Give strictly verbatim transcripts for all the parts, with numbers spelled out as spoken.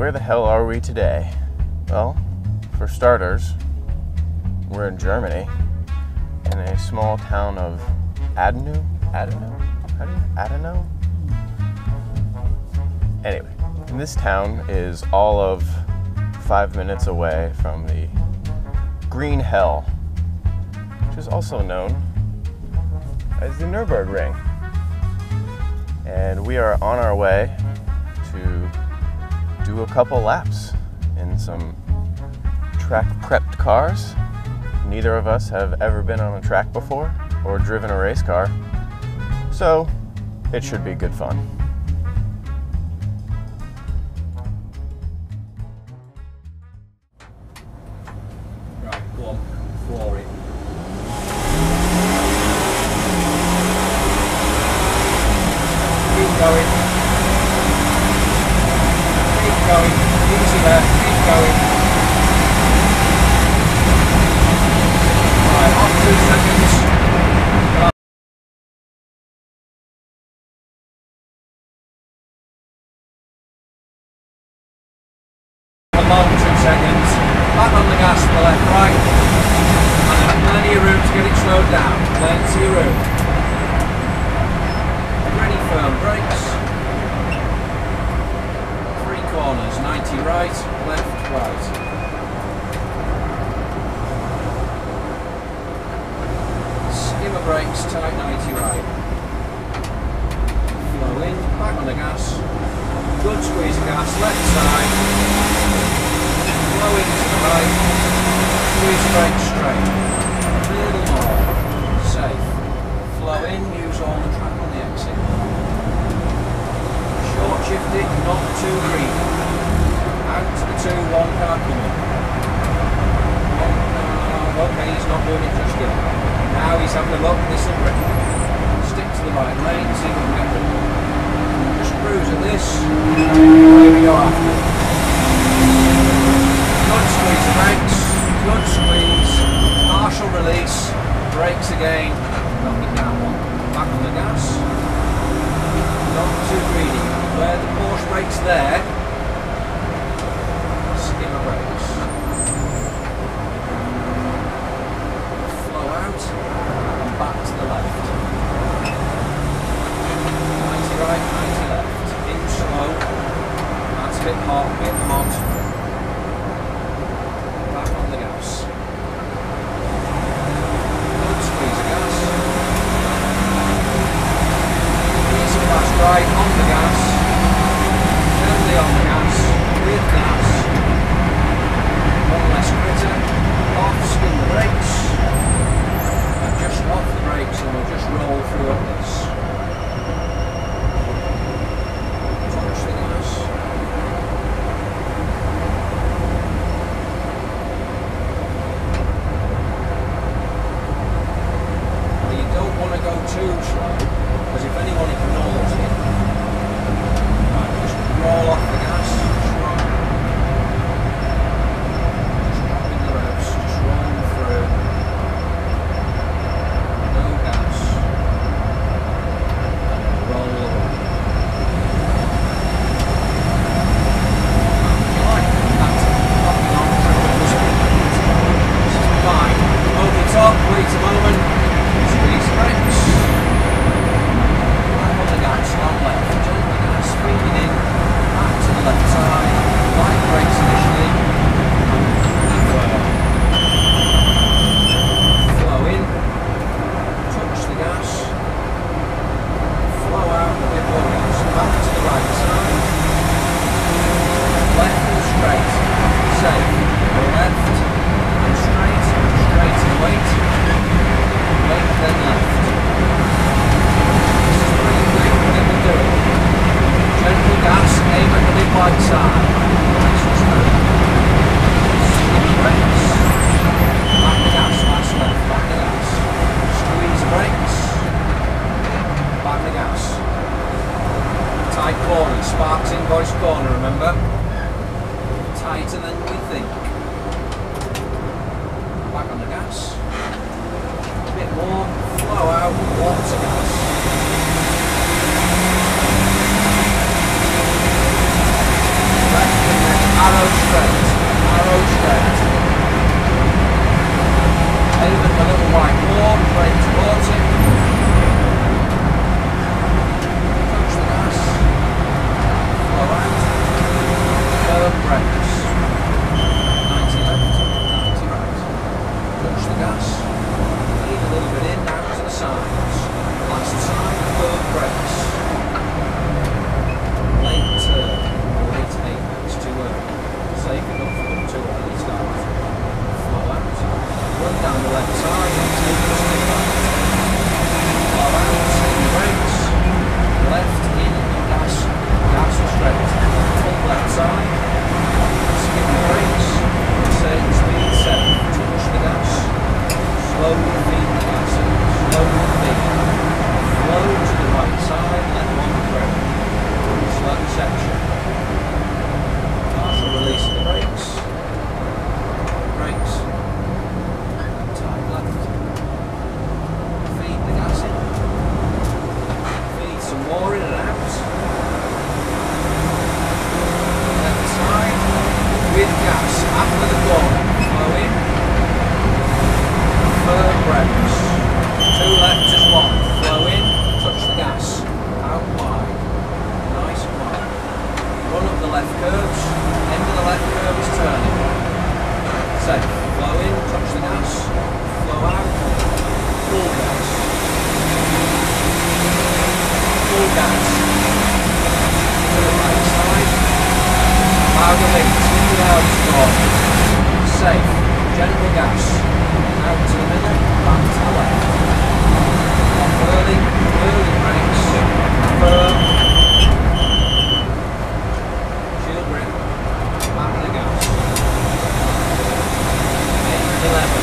where the hell are we today? Well, for starters, we're in Germany, in a small town of Adenau? Adenau? How do you, Adenau? Anyway, this town is all of five minutes away from the Green Hell, which is also known as the Nurburgring. And we are on our way to do a couple laps in some track-prepped cars. Neither of us have ever been on a track before or driven a race car, so it should be good fun. Right, go on, floor it. Keep going. Keep going. Easy there. Keep going. Right, off two seconds. Come on, two seconds. Back on the gas to the left, right. And plenty of room to get it slowed down. Plenty of room. Ready, firm brakes. Three corners, ninety right, left, right. Skimmer brakes, tight ninety right. Flow in, back on the gas. Good squeeze of gas, left side. Flow in to the right. Squeeze the brakes straight. A little more. Safe. Flow in, use all the track on the exit. Short shift it, not too green. Out to the two, one car coming. One car, okay, he's not doing it just yet. Now he's having a look, this will grip. Stick to the right lane, see if we can get rid of it. Just cruise at this, away we go after. Good squeeze the brakes, good squeeze, partial release, brakes again, knock it down one. Back on the gas, not too greedy. Where the Porsche brakes there, skimmer brakes. Flow out and back to the left. ninety right, ninety left. In slow. That's a bit hot, a bit hot. Back on the gas. Good squeeze of gas. Easy fast right on the gas. Gently on the gas. With gas. One less critter. Off, skin the brakes. And just off the brakes and we'll just roll through at this. Touch the gas. Well, you don't want to go too slow, because if anyone ignores it, right, just roll off the gas, just roll. Just dropping the revs, just rolling through. No gas. And roll away. You like that? Locking on through this is fine. Hold it up, wait a moment. Squeeze the brakes. Back on the gas, not left. Gently gas, swinging in. Back to the left side. Light brakes initially. Flow in. Touch the gas. Flow out a bit more gas. Back to the right side. Left and straight. Safe. Left and straight. Straight and wait. Wait then left. This is pretty quick, but it will do it. Gentle gas, aim at the big white side. Nice and straight. Skip brakes. Back the gas, last left, back the gas. Squeeze brakes. Back the gas. Tight corner, Sparks invoice corner, remember? Tighter than we think. Back on the gas. A bit more, flow out, lots of gas. Left and left. gentle gas, out to the middle, back to the left. Off early, early brakes, firm, shield grip, back to the gas. eight eleven.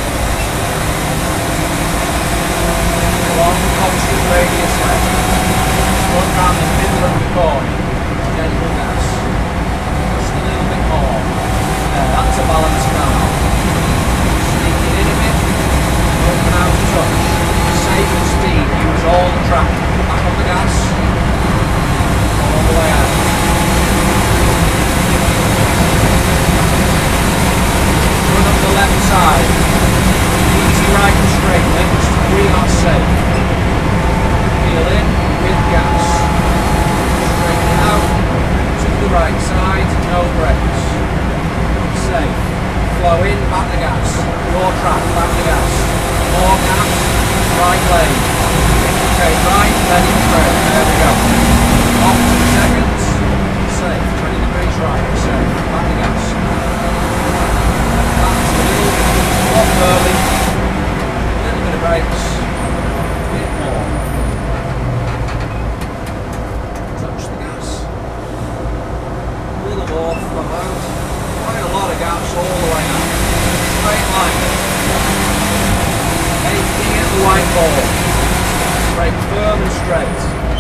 Long constant radius left. Run round the middle of the corner. Gentle gas. Just a little bit more. There, that's a balanced car. Sneak it in a bit. Open out the touch. Save the speed. Use all the track. Back on the gas. All the way out. Run up the left side. Easy right and straight. Links. We are safe. Peel in with gas. Straighten it out to the right side, no brakes. Safe. Flow in, back the gas. More track, back the gas. More gas, right lane. Take right, then it's straight. There we go. Off two seconds. Safe. twenty degrees right. Safe. Back the gas. Back to the middle. Off early. Brakes, a bit more. Touch the gas. A little more, flat out. Quite a lot of gas all the way out. Straight line. Aiming at the white ball. Brake firm and straight.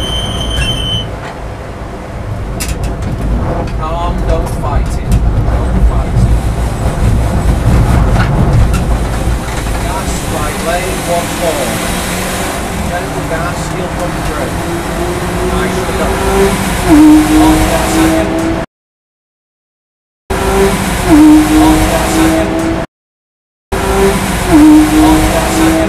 Calm, don't fight it. Don't fight it. Right lane, one four. Gentle gas, he'll come through. Nicely done. On for a second. On for a second. On for a second.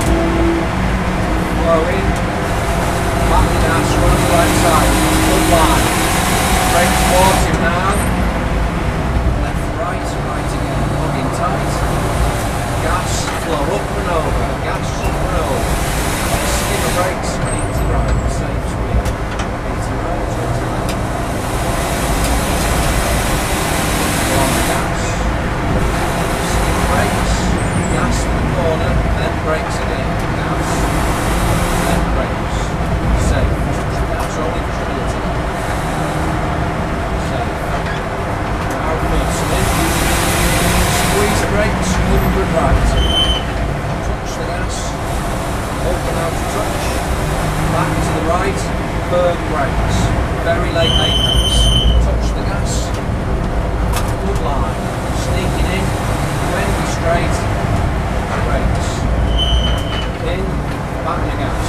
Flow in. Back the gas, run the right side. Good line. Brake towards him now. Left, right, right again. Plug in tight. Gas, flow up and over, gas up and over. Skip the brakes, eighty right, same speed. eighty right, eighty left. On the gas. Skip the brakes, gas in the corner, then brakes again. Gas, then brakes. Safe. Touch the gas only for stability. Safe. Now first in. Squeeze the brakes, one hundred right. Touch the gas, open out to touch, back to the right, firm brakes, very late apex. Touch the gas, good line, sneaking in, twenty straight, brakes, in, back the gas.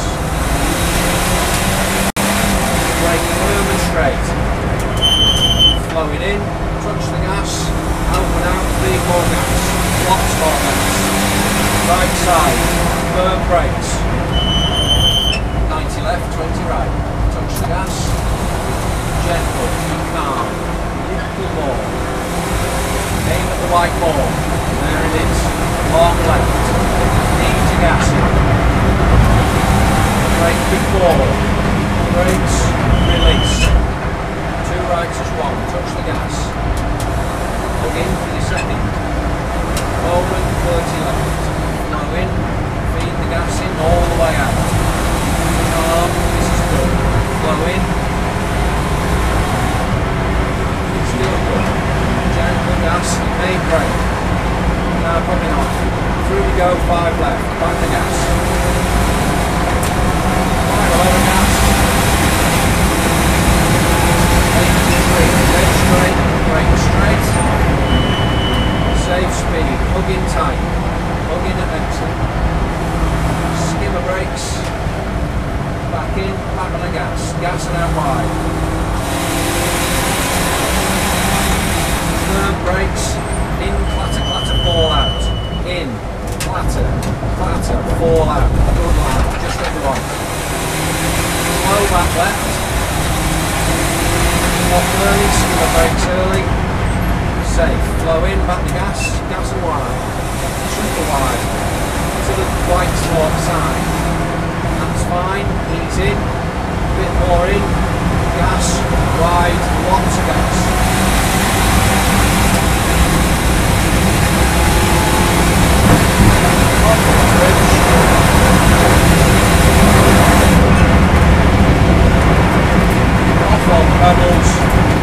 Brake firm and straight, flowing in, touch the gas, open out, three more gas, lots more gas, right side, firm brakes, ninety left, twenty right, touch the gas, gentle, calm, little more, aim at the white ball, there it is, long left, need to gas it, brake before, brakes, release, two rights as one, touch the gas, plug in for the second, moment thirty left, now in, feed the gas in all the way out, calm, this is good, flow in, still good, gentle gas, main brake, now coming off, through we go, five left, back the gas, quite a lot of gas, eighty-three, dead straight, brake straight, safe speed, plug in tight, plug in at exit, skimmer brakes, back in, back on the gas, gas and out wide, firm brakes, in, clatter, clatter, fall out, in, clatter, clatter, fall out, good line, just at the one, slow back left, off early, skimmer brakes early, safe, flow in, back the gas, gas and wide, super wide, to the white spot side, that's fine, ease in, a bit more in, gas, wide, lots of gas. puddles,